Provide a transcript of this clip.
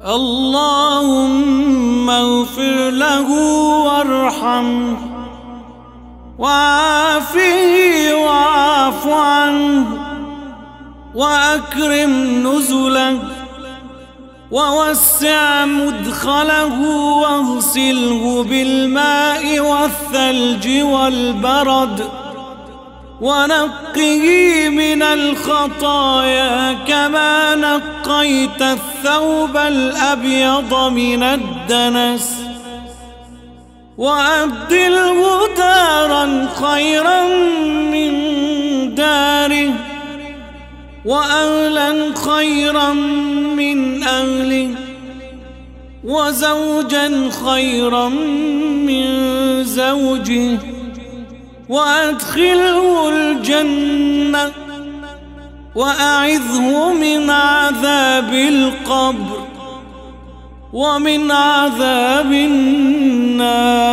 اللهم اغفر له وارحمه وعافه واعف عنه وأكرم نزله ووسع مدخله واغسله بالماء والثلج والبرد ونقه من الخطايا كما نقيت الثوب الأبيض من الدنس وأبدله دارا خيرا من داره وأهلا خيرا من أهله وزوجا خيرا من زوجه وأدخله الجنة وأعذه من عذاب القبر ومن عذاب النار.